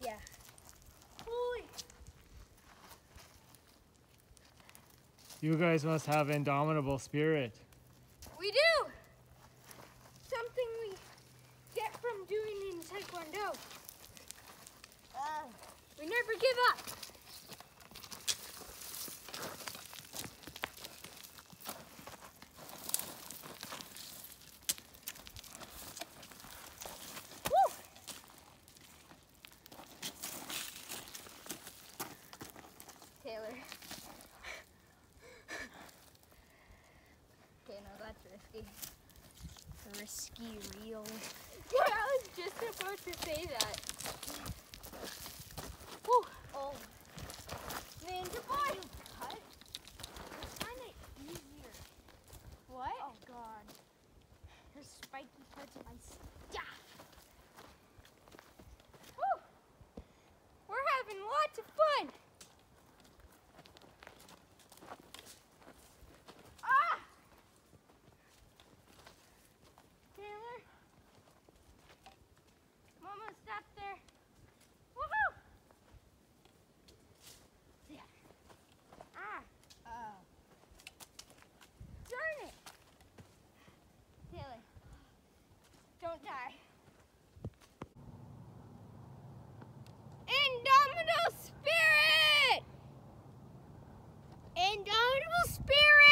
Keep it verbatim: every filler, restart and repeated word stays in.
Yeah. Holy. You guys must have indomitable spirit. We do. Something we get from doing in Taekwondo. Uh, we never give up. Taylor. Okay, no, that's risky. Risky reel. Yeah, I was just about to say that. Whew. Oh. Ninja boy! Cut? It's kind of easier. What? Oh, God. Her spiky cuts my stuff. Whew. We're having lots of fun. Stop there. Woohoo! Yeah. Ah. Oh. Darn it. Taylor, don't die. Indomitable spirit! Indomitable spirit!